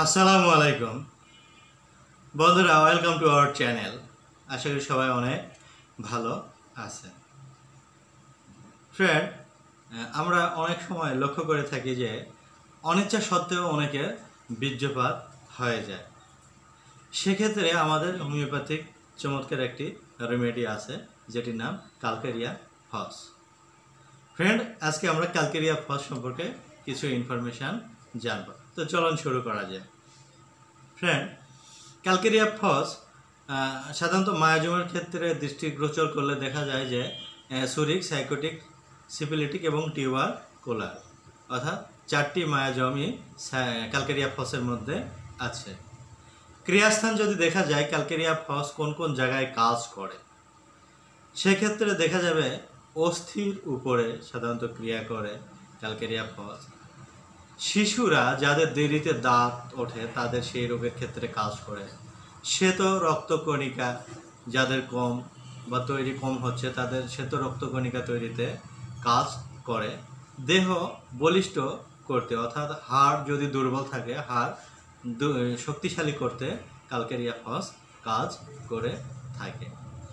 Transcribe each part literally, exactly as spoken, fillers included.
আসসালামু আলাইকুম বন্ধুরা, ওয়েলকাম টু আওয়ার চ্যানেল। আশা করি সবাই অনেক ভালো আছেন। ফ্রেন্ড, আমরা অনেক সময় লক্ষ্য করে থাকি যে অনিচ্ছা সত্ত্বেও অনেকের বীর্যপাত হয়ে যায়। সেক্ষেত্রে আমাদের হোমিওপ্যাথিক চমৎকার একটি রেমেডি আছে, যেটির নাম ক্যালকেরিয়া ফস। ফ্রেন্ড, আজকে আমরা ক্যালকেরিয়া ফস সম্পর্কে কিছু ইনফরমেশান জানব। তো চলুন শুরু করা যায়। ফ্রেন্ড, ক্যালকেরিয়া ফস সাধারণত মায়াজমের ক্ষেত্রে দৃষ্টিগোচর করলে দেখা যায় যে সুরিক, সাইকোটিক, সিফিলিটিক এবং টিউবারকুলার অর্থাৎ চারটি মায়াজমই ক্যালকেরিয়া ফসের মধ্যে আছে। ক্রিয়াস্থান যদি দেখা যায় ক্যালকেরিয়া ফস কোন কোন জায়গায় কাজ করে, সেক্ষেত্রে দেখা যাবে অস্থির উপরে সাধারণত ক্রিয়া করে ক্যালকেরিয়া ফস। শিশুরা যাদের দেরিতে দাঁত ওঠে তাদের সেই রোগের ক্ষেত্রে কাজ করে। শ্বেত রক্তকণিকা যাদের কম বা তৈরি কম হচ্ছে তাদের শ্বেত রক্তকণিকা তৈরিতে কাজ করে। দেহ বলিষ্ঠ করতে অর্থাৎ হাড় যদি দুর্বল থাকে হাড় শক্তিশালী করতে ক্যালকেরিয়া ফস কাজ করে থাকে।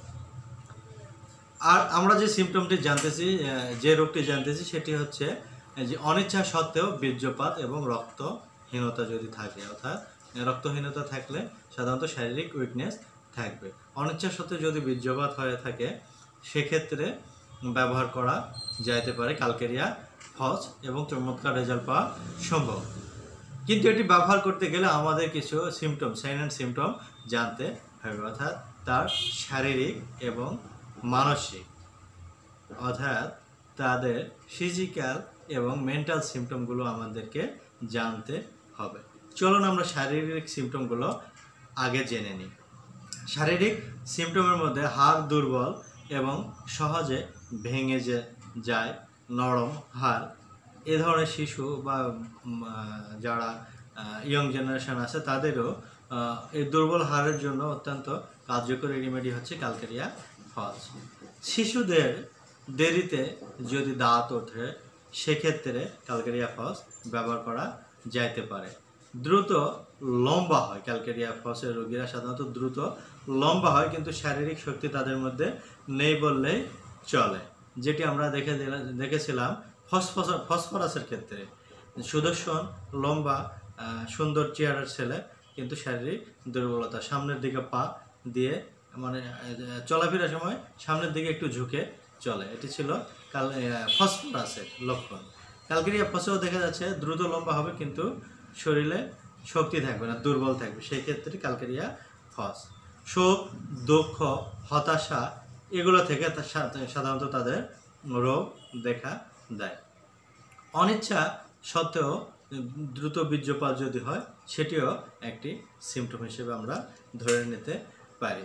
আর আমরা যে সিমটমটি জানতেছি, যে রোগটি জানতেছি সেটি হচ্ছে যে অনিচ্ছা সত্ত্বেও বীর্যপাত এবং রক্তহীনতা যদি থাকে, অর্থাৎ রক্তহীনতা থাকলে সাধারণত শারীরিক উইকনেস থাকবে। অনিচ্ছা সত্ত্বেও যদি বীর্যপাত হয়ে থাকে সেক্ষেত্রে ব্যবহার করা যাইতে পারে ক্যালকেরিয়া ফস এবং চমৎকার রেজাল্ট পাওয়া সম্ভব। কিন্তু এটি ব্যবহার করতে গেলে আমাদের কিছু সিমটম, সাইন অ্যান্ড সিমটম জানতে হবে, অর্থাৎ তার শারীরিক এবং মানসিক অর্থাৎ তাদের ফিজিক্যাল এবং মেন্টাল সিমটমগুলো আমাদেরকে জানতে হবে। চলুন আমরা শারীরিক সিমটমগুলো আগে জেনে নিই। শারীরিক সিমটমের মধ্যে হাড় দুর্বল এবং সহজে ভেঙে যে যায়, নরম হাড়। এ ধরনের শিশু বা যারা ইয়ং জেনারেশন আছে তাদেরও এই দুর্বল হাড়ের জন্য অত্যন্ত কার্যকরী রেমেডি হচ্ছে ক্যালকেরিয়া ফস। শিশুদের দেরিতে যদি দাঁত ওঠে সেক্ষেত্রে ক্যালকেরিয়া ফস ব্যবহার করা যাইতে পারে। দ্রুত লম্বা হয় ক্যালকেরিয়া ফসের রোগীরা সাধারণত দ্রুত লম্বা হয়, কিন্তু শারীরিক শক্তি তাদের মধ্যে নেই বললেই চলে, যেটি আমরা দেখে দেখেছিলাম ফসফরাস ফসফরাসের ক্ষেত্রে। সুদর্শন, লম্বা, সুন্দর চেহারার ছেলে, কিন্তু শারীরিক দুর্বলতা, সামনের দিকে পা দিয়ে মানে চলাফেরার সময় সামনের দিকে একটু ঝুঁকে চলে, এটি ছিল কাল ফসফরাসের লক্ষণ। ক্যালকেরিয়া ফসেও দেখা যাচ্ছে দ্রুত লম্বা হবে কিন্তু শরীরে শক্তি থাকবে না, দুর্বল থাকবে, সেই ক্ষেত্রে ক্যালকেরিয়া ফস। শোক, দুঃখ, হতাশা এগুলো থেকে সাধারণত তাদের রোগ দেখা দেয়। অনিচ্ছা সত্ত্বেও দ্রুত বীর্যপাত যদি হয় সেটিও একটি সিমটম হিসেবে আমরা ধরে নিতে পারি।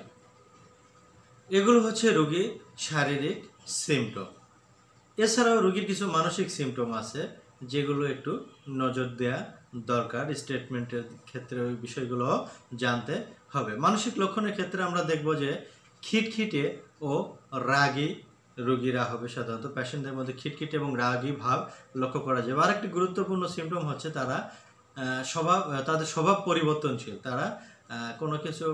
এগুলো হচ্ছে রোগীর শারীরিক সিমটম। এছাড়াও রোগীর কিছু মানসিক সিমটম আছে যেগুলো একটু নজর দেওয়া দরকার। স্টেটমেন্টের ক্ষেত্রে ওই বিষয়গুলো জানতে হবে। মানসিক লক্ষণের ক্ষেত্রে আমরা দেখব যে খিটখিটে ও রাগী রোগীরা হবে। সাধারণত পেশেন্টদের মধ্যে খিটখিটে এবং রাগী ভাব লক্ষ্য করা যায়। আর একটি গুরুত্বপূর্ণ সিমটম হচ্ছে তারা স্বভাব তাদের স্বভাব পরিবর্তনশীল, তারা কোনো কিছু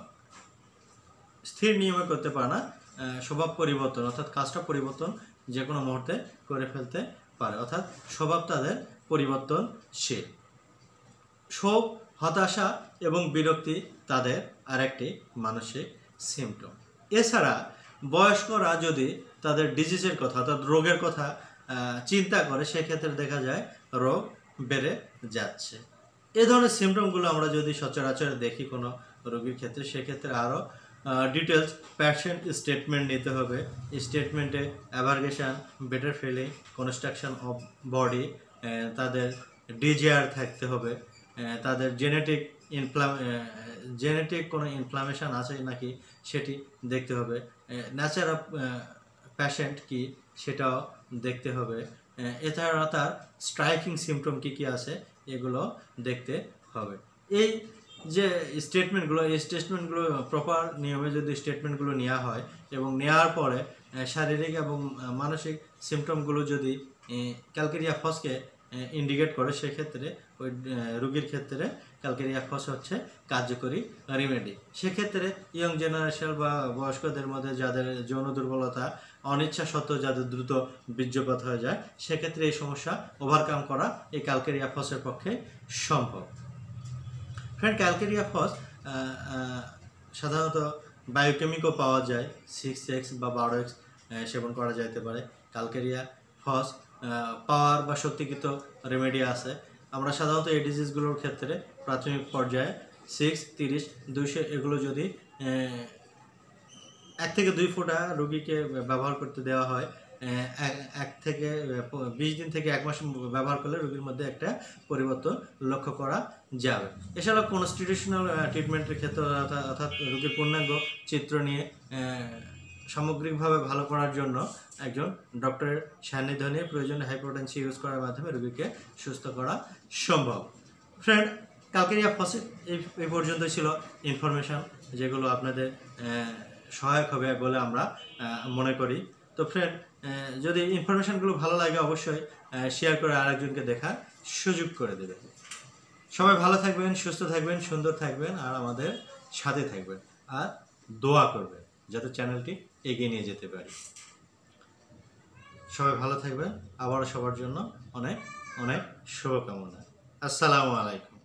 স্থির নিয়মে করতে পারে না, স্বভাব পরিবর্তন অর্থাৎ কাজটা পরিবর্তন যে কোনো মুহূর্তে করে ফেলতে পারে, অর্থাৎ স্বভাব তাদের পরিবর্তনশীল। শোক, হতাশা এবং বিরক্তি তাদের আরেকটি মানসিক সিমটম। এছাড়া বয়স্করা যদি তাদের ডিজিজের কথা অর্থাৎ রোগের কথা চিন্তা করে সেক্ষেত্রে দেখা যায় রোগ বেড়ে যাচ্ছে। এ ধরনের সিমটমগুলো আমরা যদি সচরাচর দেখি কোনো রোগীর ক্ষেত্রে সেক্ষেত্রে আরও ডিটেলস পেশেন্ট স্টেটমেন্ট নিতে হবে। স্টেটমেন্টে aggravation, better feeling, construction of body, তাদের ডিজিআর থাকতে হবে, তাদের জেনেটিক ইনফ্লাম জেনেটিক কোনো ইনফ্লামেশন আছে নাকি সেটি দেখতে হবে, নেচার অফ পেশেন্ট কি সেটাও দেখতে হবে। এছাড়া তার স্ট্রাইকিং সিমটম কী কী আছে এগুলো দেখতে হবে। এই যে স্টেটমেন্টগুলো এই স্টেটমেন্টগুলো প্রপার নিয়মে যদি স্টেটমেন্টগুলো নেওয়া হয় এবং নেওয়ার পরে শারীরিক এবং মানসিক সিমটমগুলো যদি ক্যালকেরিয়া ফসকে ইন্ডিকেট করে, সেক্ষেত্রে ওই রোগীর ক্ষেত্রে ক্যালকেরিয়া ফস হচ্ছে কার্যকরী রেমেডি। সেক্ষেত্রে ইয়ং জেনারেশন বা বয়স্কদের মধ্যে যাদের যৌন দুর্বলতা অনিচ্ছা সত্ত্বেও যাদের দ্রুত বীর্যপাত হয়ে যায়, সেক্ষেত্রে এই সমস্যা ওভারকাম করা এই ক্যালকেরিয়া ফসের পক্ষে সম্ভব। ফ্রেন্ড, ক্যালকেরিয়া ফস সাধারণত বায়োকেমিকও পাওয়া যায়, সিক্স এক্স বা বারো এক্স সেবন করা যাইতে পারে। ক্যালকেরিয়া ফস পাওয়ার বা শক্তিকৃত রেমেডি আছে। আমরা সাধারণত এই ডিজিজগুলোর ক্ষেত্রে প্রাথমিক পর্যায়ে সিক্স তিরিশ দুইশো এগুলো যদি এক থেকে দুই ফোঁটা রোগীকে ব্যবহার করতে দেওয়া হয়, এক থেকে বিশ দিন থেকে এক মাস ব্যবহার করলে রোগীর মধ্যে একটা পরিবর্তন লক্ষ্য করা যাবে। এছাড়াও কনস্টিটিউশনাল ট্রিটমেন্টের ক্ষেত্রে অর্থাৎ রোগীর পূর্ণাঙ্গ চিত্র নিয়ে সামগ্রিকভাবে ভালো করার জন্য একজন ডক্টরের সান্নিধ্য নিয়ে প্রয়োজনে হাইপোটেনসি ইউজ করার মাধ্যমে রোগীকে সুস্থ করা সম্ভব। ফ্রেন্ড, ক্যালকেরিয়া ফসের এই এই পর্যন্ত ছিল ইনফরমেশান, যেগুলো আপনাদের সহায়ক হবে বলে আমরা মনে করি। তো ফ্রেন্ড, যদি ইনফরমেশানগুলো ভালো লাগে অবশ্যই শেয়ার করে আরেকজনকে দেখার সুযোগ করে দেবেন। সবাই ভালো থাকবেন, সুস্থ থাকবেন, সুন্দর থাকবেন, আর আমাদের সাথে থাকবেন, আর দোয়া করবেন যাতে চ্যানেলটি এগিয়ে নিয়ে যেতে পারি। সবাই ভালো থাকবেন। আবারও সবার জন্য অনেক অনেক শুভকামনা। আসসালামু আলাইকুম।